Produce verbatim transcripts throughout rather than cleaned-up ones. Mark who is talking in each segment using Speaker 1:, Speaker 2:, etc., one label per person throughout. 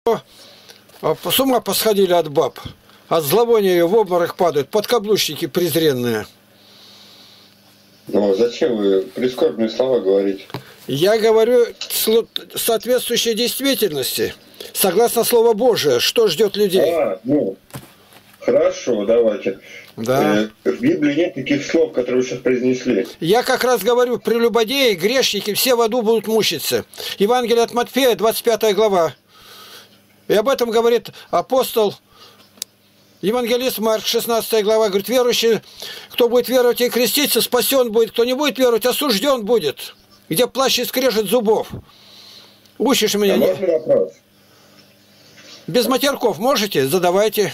Speaker 1: С ума посходили от баб. От зловония ее в обморок падают, подкаблучники презренные.
Speaker 2: Ну, зачем вы прискорбные слова говорите?
Speaker 1: Я говорю соответствующей действительности, согласно Слову Божие, что ждет людей.
Speaker 2: А, ну, хорошо, давайте.
Speaker 1: Да.
Speaker 2: Э, в Библии нет таких слов, которые вы сейчас произнесли.
Speaker 1: Я как раз говорю, прелюбодеи, грешники, все в аду будут мучиться. Евангелие от Матфея, двадцать пятая глава. И об этом говорит апостол, евангелист Марк, шестнадцатая глава, говорит, верующий, кто будет веровать и креститься, спасен будет, кто не будет веровать, осужден будет. Где плащ и скрежет зубов. Учишь меня?
Speaker 2: А можно вопрос?
Speaker 1: Без матерков можете? Задавайте.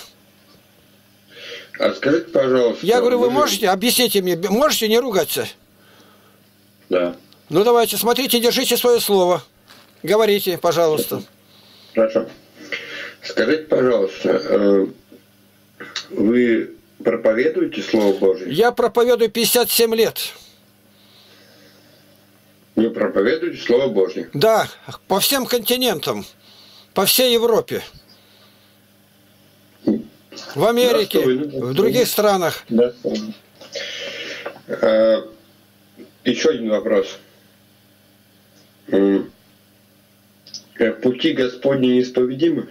Speaker 2: А скажите, пожалуйста...
Speaker 1: Я говорю, вы
Speaker 2: вы...
Speaker 1: можете? Объясните мне, можете не ругаться?
Speaker 2: Да.
Speaker 1: Ну давайте, смотрите, держите свое слово. Говорите, пожалуйста.
Speaker 2: Хорошо. Скажите, пожалуйста, вы проповедуете Слово Божие?
Speaker 1: Я проповедую пятьдесят семь лет.
Speaker 2: Вы проповедуете Слово Божие?
Speaker 1: Да, по всем континентам, по всей Европе. В Америке,
Speaker 2: Достойно.
Speaker 1: в других странах.
Speaker 2: Да. А, еще один вопрос. Пути Господни неисповедимы?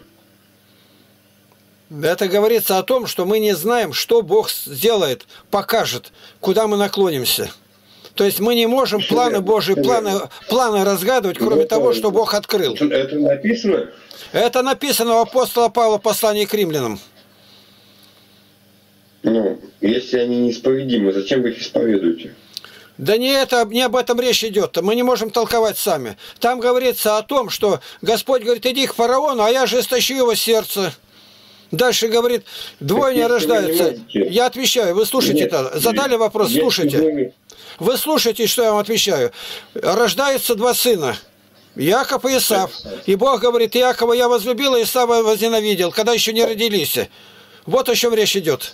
Speaker 1: Это говорится о том, что мы не знаем, что Бог сделает, покажет, куда мы наклонимся. То есть мы не можем планы Божьи, планы, планы разгадывать, кроме
Speaker 2: это,
Speaker 1: того, что Бог открыл.
Speaker 2: Это написано?
Speaker 1: Это написано у апостола Павла в послании к римлянам.
Speaker 2: Ну, если они неисповедимы, зачем вы их исповедуете?
Speaker 1: Да не, это, не об этом речь идет. Мы не можем толковать сами. Там говорится о том, что Господь говорит, иди к фараону, а я же истощу его сердце. Дальше говорит, двое не рождаются. Я отвечаю, вы слушайте-то. Задали вопрос, слушайте. Вы слушайте, что я вам отвечаю. Рождаются два сына. Яков и Исав. И Бог говорит, Якова я возлюбил, и Исава возненавидел, когда еще не родились. Вот о чем речь идет.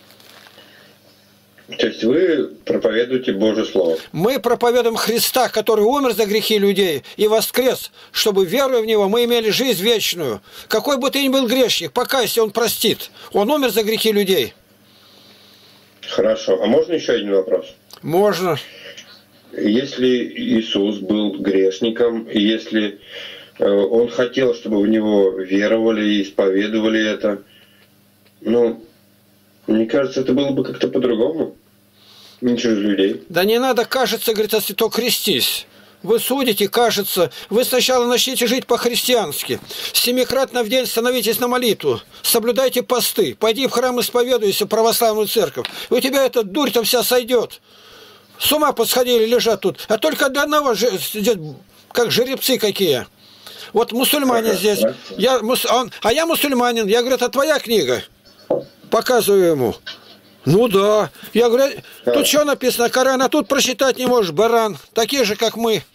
Speaker 2: То есть вы проповедуете Божье Слово? Мы
Speaker 1: проповедуем Христа, который умер за грехи людей и воскрес, чтобы, веруя в Него, мы имели жизнь вечную. Какой бы ты ни был грешник, покайся, Он простит. Он умер за грехи людей.
Speaker 2: Хорошо. А можно еще один вопрос?
Speaker 1: Можно.
Speaker 2: Если Иисус был грешником, и если Он хотел, чтобы в Него веровали и исповедовали это, ну... Мне кажется, это было бы как-то по-другому. Не через людей.
Speaker 1: Да не надо, кажется, говорит, если то крестись. Вы судите, кажется. Вы сначала начните жить по-христиански. Семикратно в день становитесь на молитву. Соблюдайте посты. Пойди в храм, исповедуйся в православную церковь. И у тебя эта дурь-то вся сойдет. С ума посходили, лежат тут. А только для одного, как жеребцы какие. Вот мусульмане здесь. Я, он, а я мусульманин. Я говорю, это твоя книга. Показываю ему. Ну да. Я говорю, тут что написано? Коран, а тут прочитать не можешь, баран. Такие же, как мы.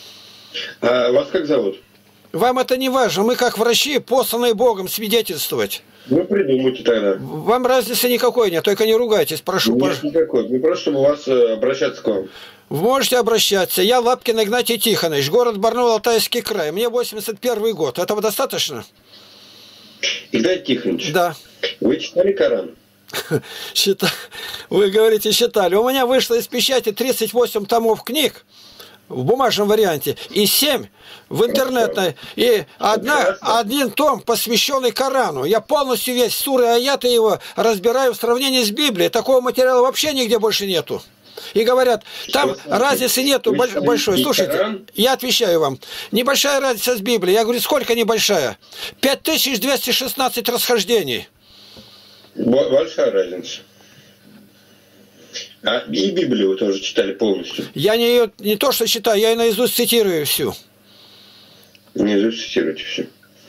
Speaker 2: А вас как зовут?
Speaker 1: Вам это не важно. Мы, как врачи, посланные Богом свидетельствовать.
Speaker 2: Ну, придумайте тогда.
Speaker 1: Вам разницы никакой нет, только не ругайтесь, прошу.
Speaker 2: Нет никакой. Мы просто, чтобы у вас обращаться к вам.
Speaker 1: Вы можете обращаться. Я Лапкин Игнатий Тихонович, город Барнаул, Алтайский край. Мне восемьдесят первый год. Этого достаточно?
Speaker 2: Игнатий Тихонович.
Speaker 1: Да.
Speaker 2: Вы читали Коран?
Speaker 1: Счита... Вы говорите, читали. У меня вышло из печати тридцать восемь томов книг в бумажном варианте и семь в интернетной. И одна, один том, посвященный Корану. Я полностью весь суры и аяты его разбираю в сравнении с Библией. Такого материала вообще нигде больше нету. И говорят, там разницы нету большой. Слушайте, я отвечаю вам. Небольшая разница с Библией. Я говорю, сколько небольшая? пять тысяч двести шестнадцать расхождений.
Speaker 2: Большая разница. А и Библию вы тоже читали полностью?
Speaker 1: Я не, ее, не то, что читаю, я и наизусть цитирую всю.
Speaker 2: Наизусть цитируете все.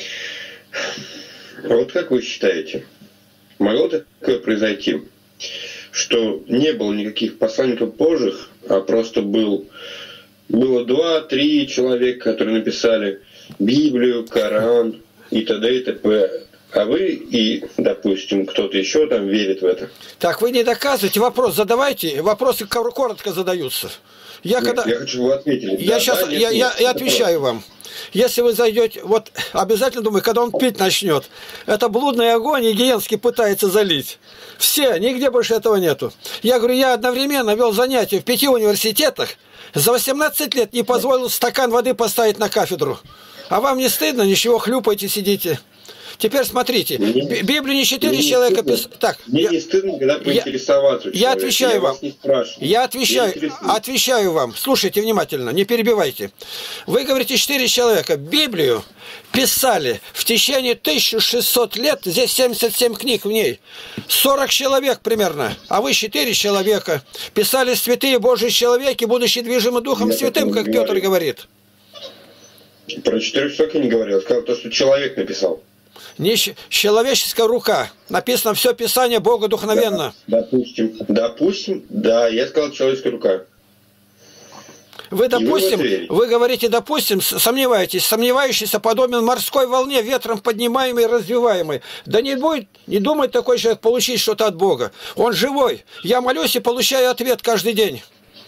Speaker 2: Вот как вы считаете, могло такое произойти, что не было никаких посланников Божьих, а просто был, было два-три человека, которые написали Библию, Коран и т.д. и т.п., а вы и, допустим, кто-то еще там верит в это.
Speaker 1: Так, вы не доказываете, вопрос задавайте, вопросы коротко задаются. Я, когда...
Speaker 2: я хочу, вы ответили.
Speaker 1: Я
Speaker 2: да,
Speaker 1: сейчас
Speaker 2: да, нет,
Speaker 1: я,
Speaker 2: нет,
Speaker 1: я, я отвечаю вам. Если вы зайдете, вот обязательно думаю, когда он пить начнет, это блудный огонь и Гиенский пытается залить. Все, нигде больше этого нету. Я говорю, я одновременно вел занятия в пяти университетах, за восемнадцать лет не позволил стакан воды поставить на кафедру. А вам не стыдно? Ничего, хлюпайте, сидите. Теперь смотрите,
Speaker 2: мне,
Speaker 1: Библию не четыре человека писали. Так,
Speaker 2: мне
Speaker 1: я,
Speaker 2: не стыдно, когда поинтересоваться.
Speaker 1: Я, я отвечаю
Speaker 2: я
Speaker 1: вам.
Speaker 2: Вас не спрашиваю.
Speaker 1: Я отвечаю,
Speaker 2: я
Speaker 1: отвечаю вам. Слушайте внимательно, не перебивайте. Вы говорите, четыре человека. Библию писали в течение тысячи шестисот лет, здесь семьдесят семь книг в ней. сорок человек примерно, а вы четыре человека. Писали святые Божьи человеки, будучи движимы Духом
Speaker 2: я
Speaker 1: Святым, как Петр говорит.
Speaker 2: Про четырех человек я не говорил. Я сказал то, что человек написал.
Speaker 1: Не человеческая рука. Написано все Писание Бога духовенно.
Speaker 2: Да, допустим, допустим, да, я сказал человеческая рука.
Speaker 1: Вы, допустим,
Speaker 2: вы,
Speaker 1: вы говорите, допустим, сомневаетесь, сомневающийся подобен морской волне, ветром поднимаемой и развиваемой. Да не будет, не думает такой человек получить что-то от Бога. Он живой. Я молюсь и получаю ответ каждый день.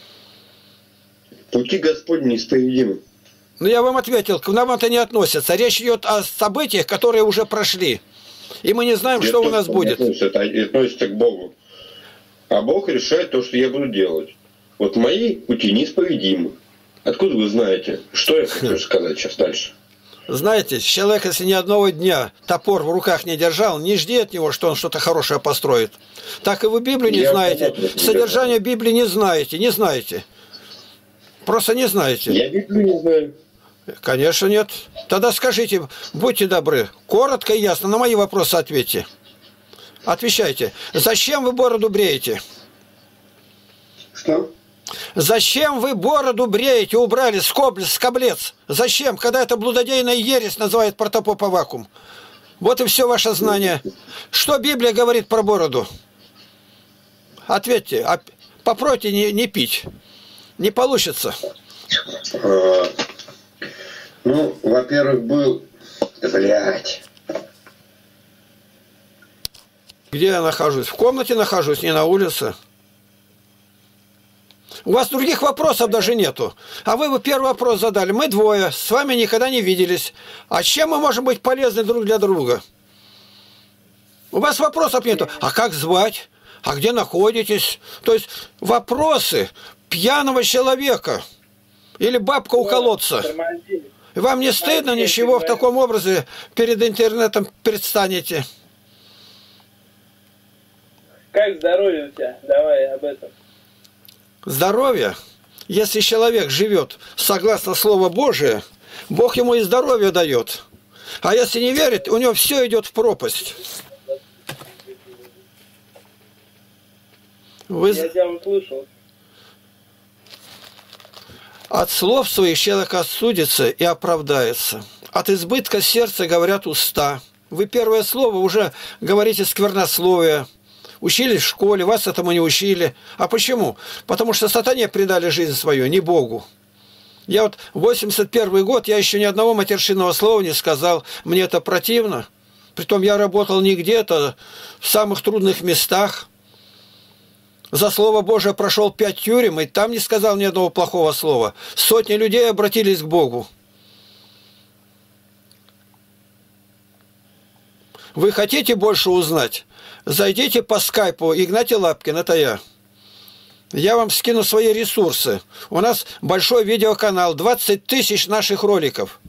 Speaker 2: Пути Господни неисповедимы.
Speaker 1: Ну, я вам ответил, к нам это не относится. Речь идет о событиях, которые уже прошли. И мы не знаем, это что у нас будет.
Speaker 2: Относится, это относится к Богу. А Бог решает то, что я буду делать. Вот мои пути неисповедимы. Откуда вы знаете? Что я хочу сказать сейчас дальше?
Speaker 1: Знаете, человек, если ни одного дня топор в руках не держал, не жди от него, что он что-то хорошее построит. Так и вы Библию не я знаете. Содержание Библии не знаете. Не знаете. Просто не знаете.
Speaker 2: Я Библию не знаю.
Speaker 1: Конечно, нет. Тогда скажите, будьте добры, коротко и ясно, на мои вопросы ответьте. Отвечайте. Зачем вы бороду бреете?
Speaker 2: Что?
Speaker 1: Зачем вы бороду бреете, убрали скобль, скоблец? Зачем, когда это блудодейная ересь называет протопопа вакуум? Вот и все ваше знание. Что Библия говорит про бороду? Ответьте. А попробуйте не, не пить. Не получится.
Speaker 2: А, ну, во-первых, был... Блядь.
Speaker 1: Где я нахожусь? В комнате нахожусь, не на улице. У вас других вопросов даже нету. А вы бы первый вопрос задали. Мы двое, с вами никогда не виделись. А чем мы можем быть полезны друг для друга? У вас вопросов нету. А как звать? А где находитесь? То есть вопросы пьяного человека или бабка у колодца. И вам не стыдно ничего в таком образе перед интернетом предстанете?
Speaker 3: Как здоровье у тебя? Давай об этом.
Speaker 1: Здоровье? Если человек живет согласно Слову Божие, Бог ему и здоровье дает. А если не верит, у него все идет в пропасть. Вы...
Speaker 3: Я тебя услышал.
Speaker 1: От слов своих человек осудится и оправдается. От избытка сердца говорят уста. Вы первое слово уже говорите сквернословие. Учились в школе, вас этому не учили. А почему? Потому что сатане предали жизнь свою, не Богу. Я вот восемьдесят первый год, я еще ни одного матершинного слова не сказал. Мне это противно. Притом я работал не где-то, в самых трудных местах. За Слово Божие прошел пять тюрем, и там не сказал ни одного плохого слова. Сотни людей обратились к Богу. Вы хотите больше узнать? Зайдите по скайпу, Игнатий Лапкин, это я. Я вам скину свои ресурсы. У нас большой видеоканал, двадцать тысяч наших роликов.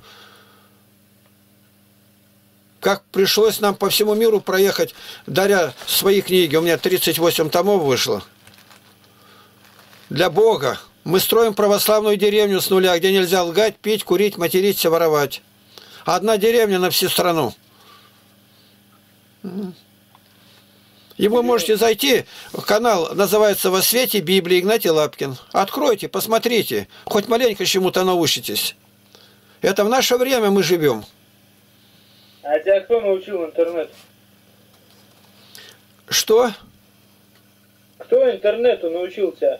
Speaker 1: Как пришлось нам по всему миру проехать, даря свои книги. У меня тридцать восемь томов вышло. Для Бога. Мы строим православную деревню с нуля, где нельзя лгать, пить, курить, материться, воровать. Одна деревня на всю страну. И вы можете зайти, канал называется «Во свете Библии», Игнатий Лапкин. Откройте, посмотрите, хоть маленько чему-то научитесь. Это в наше время мы живем.
Speaker 3: А тебя кто научил интернету?
Speaker 1: Что?
Speaker 3: Кто интернету научил тебя?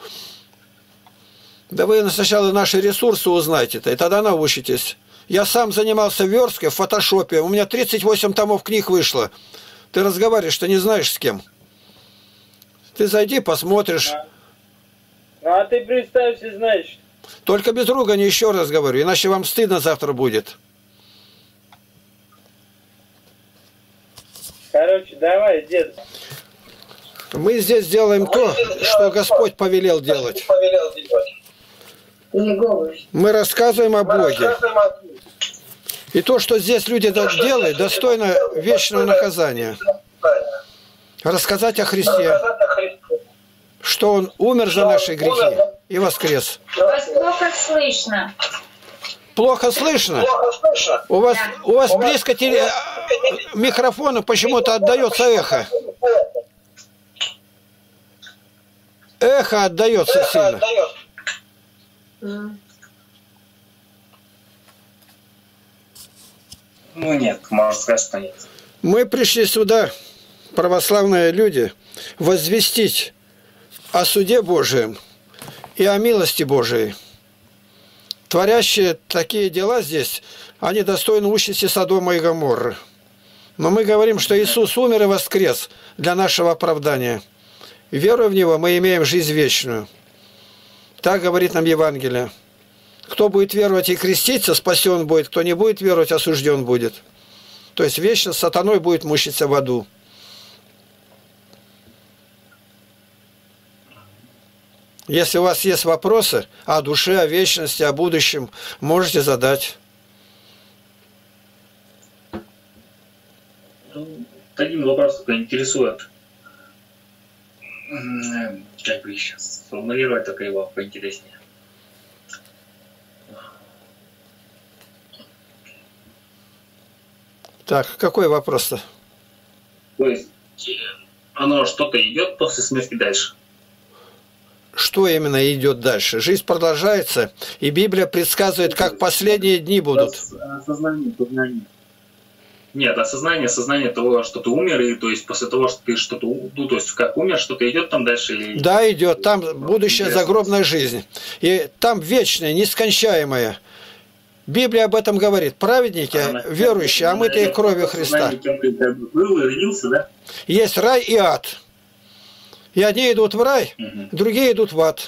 Speaker 1: Да вы сначала наши ресурсы узнаете-то, и тогда научитесь. Я сам занимался версткой в фотошопе, у меня тридцать восемь томов книг вышло. Ты разговариваешь, что не знаешь с кем. Ты зайди, посмотришь.
Speaker 3: На, Ну а ты представься, значит.
Speaker 1: Только без ругани, еще раз говорю, иначе вам стыдно завтра будет.
Speaker 3: Короче, давай, дед.
Speaker 1: Мы здесь делаем то, что Господь повелел делать. Мы рассказываем о Боге. И то, что здесь люди делают, достойно вечного наказания. Рассказать о Христе, что Он умер за наши грехи и воскрес.
Speaker 4: Вас плохо слышно.
Speaker 1: Плохо слышно? У вас, у вас близко теле... микрофона почему-то отдается эхо. Эхо отдается сильно.
Speaker 5: Ну нет, можно сказать, что нет.
Speaker 1: Мы пришли сюда, православные люди, возвестить о суде Божием и о милости Божией. Творящие такие дела здесь, они достойны участи Содома и Гоморры. Но мы говорим, что Иисус умер и воскрес для нашего оправдания. Веруя в Него, мы имеем жизнь вечную. Так говорит нам Евангелие. Кто будет веровать и креститься, спасен будет. Кто не будет веровать, осужден будет. То есть вечно с сатаной будет мучиться в аду. Если у вас есть вопросы о душе, о вечности, о будущем, можете задать.
Speaker 5: Один вопрос только интересует. Как бы сейчас сформулировать только его поинтереснее.
Speaker 1: Так, какой вопрос-то?
Speaker 5: То есть оно что-то идет после смерти дальше?
Speaker 1: Что именно идет дальше? Жизнь продолжается, и Библия предсказывает, как последние дни будут.
Speaker 5: Осознание, осознание. Нет, осознание, осознание того, что ты умер, и то есть после того, что ты что-то, ну, то есть как умер, что-то идет там дальше? Или...
Speaker 1: Да, идет. Там будущая загробная жизнь. И там вечная, нескончаемая. Библия об этом говорит. Праведники, верующие, омытые кровью Христа.
Speaker 5: Был и родился, да?
Speaker 1: Есть рай и ад. И одни идут в рай, угу. Другие идут в ад.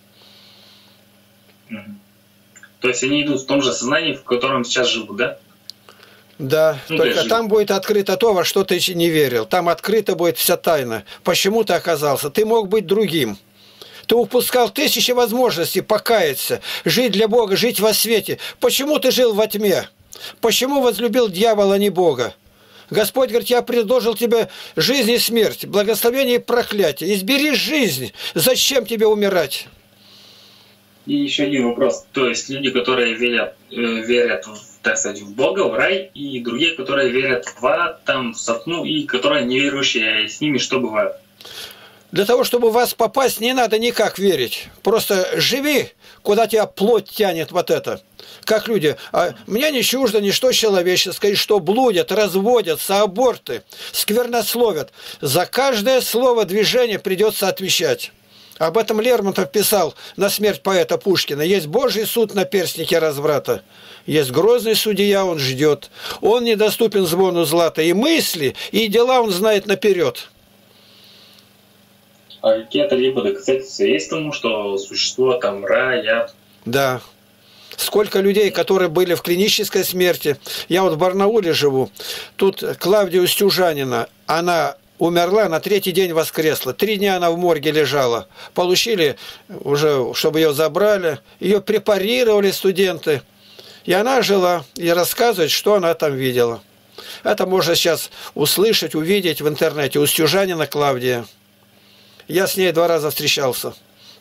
Speaker 5: Угу. То есть они идут в том же сознании, в котором сейчас живут, да?
Speaker 1: Да, ну, только там будет открыто то, во что ты не верил. Там открыта будет вся тайна. Почему ты оказался? Ты мог быть другим. Ты упускал тысячи возможностей покаяться, жить для Бога, жить во свете. Почему ты жил во тьме? Почему возлюбил дьявола, а не Бога? Господь говорит, я предложил тебе жизнь и смерть, благословение и проклятие. Избери жизнь. Зачем тебе умирать?
Speaker 5: И еще один вопрос. То есть люди, которые верят, э, верят так сказать, в Бога, в рай, и другие, которые верят в ад, там, в сатану, и которые неверующие, с ними что бывает?
Speaker 1: Для того, чтобы в вас попасть, не надо никак верить. Просто живи, куда тебя плоть тянет вот это. Как люди. А мне не чуждо ничто человеческое, и что блудят, разводятся, аборты, сквернословят. За каждое слово движение придется отвечать. Об этом Лермонтов писал на смерть поэта Пушкина. Есть Божий суд на перстнике разврата. Есть грозный судья, он ждет. Он недоступен звону злата. И мысли, и дела он знает наперед.
Speaker 5: А какие-то либо доказательства есть тому, что существует там рай, ад?
Speaker 1: Да. Сколько людей, которые были в клинической смерти. Я вот в Барнауле живу. Тут Клавдия Устюжанина, она умерла, на третий день воскресла. Три дня она в морге лежала. Получили уже, чтобы ее забрали. Ее препарировали студенты. И она жила и рассказывает, что она там видела. Это можно сейчас услышать, увидеть в интернете. Устюжанина Клавдия. Я с ней два раза встречался.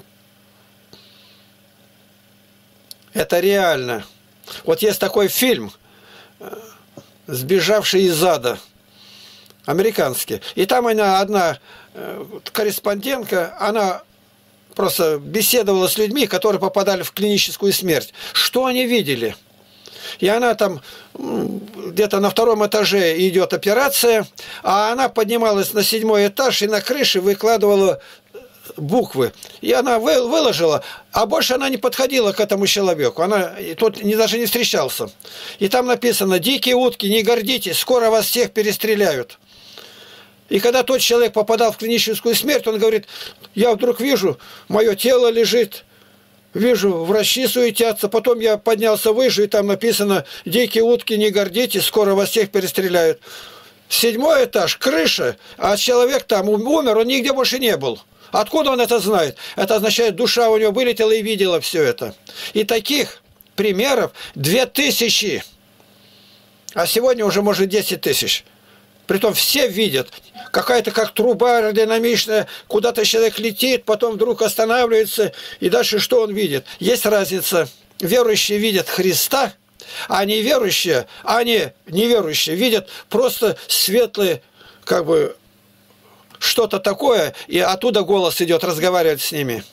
Speaker 1: Это реально. Вот есть такой фильм «Сбежавший из ада», американский. И там она, одна корреспондентка, она просто беседовала с людьми, которые попадали в клиническую смерть. Что они видели? И она там где-то на втором этаже идет операция, а она поднималась на седьмой этаж и на крыше выкладывала буквы. И она выложила, а больше она не подходила к этому человеку. Она тут не, даже не встречался. И там написано: «Дикие утки, не гордитесь, скоро вас всех перестреляют». И когда тот человек попадал в клиническую смерть, он говорит, я вдруг вижу, мое тело лежит, вижу, врачи суетятся, потом я поднялся выше, и там написано, дикие утки, не гордитесь, скоро вас всех перестреляют. Седьмой этаж, крыша, а человек там умер, он нигде больше не был. Откуда он это знает? Это означает, душа у него вылетела и видела все это. И таких примеров две тысячи, а сегодня уже может десять тысяч. Притом все видят, какая-то как труба динамичная, куда-то человек летит, потом вдруг останавливается, и дальше что он видит? Есть разница. Верующие видят Христа, а неверующие, они неверующие видят просто светлые, как бы, что-то такое, и оттуда голос идет, разговаривать с ними.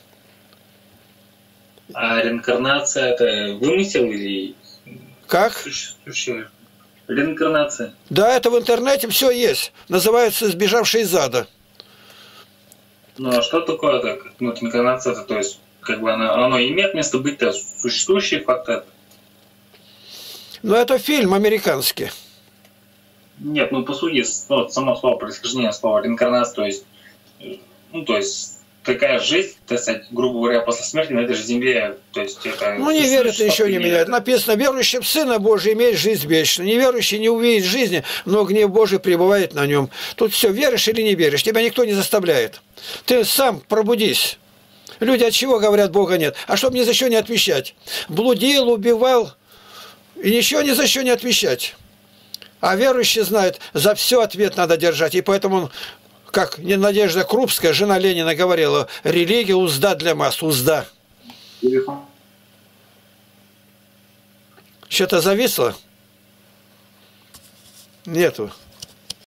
Speaker 5: А реинкарнация это вымысел или
Speaker 1: Как?
Speaker 5: существующая? Реинкарнация.
Speaker 1: Да, это в интернете все есть. Называется «Сбежавший из ада».
Speaker 5: Ну а что такое это? Ну, реинкарнация это, то есть, как бы она, оно имеет место быть, это существующий факт это?
Speaker 1: Но это фильм американский.
Speaker 5: Нет, ну по сути, ну, само слово происхождение слова реинкарнация, то есть, ну то есть такая жизнь, так сказать, грубо говоря, после смерти на этой же земле, то есть это...
Speaker 1: Ну не верят, ничего не меняет. Написано, верующий в Сына Божий имеет жизнь вечную. Неверующий не увидит жизни, но гнев Божий пребывает на нем. Тут все, веришь или не веришь, тебя никто не заставляет. Ты сам пробудись. Люди от чего говорят, Бога нет? А чтобы ни за что не отвечать. Блудил, убивал, и ничего ни за что не отвечать. А верующий знает, за все ответ надо держать. И поэтому он, как Надежда Крупская, жена Ленина, говорила, религия узда для масс, узда. Что-то зависло? Нету.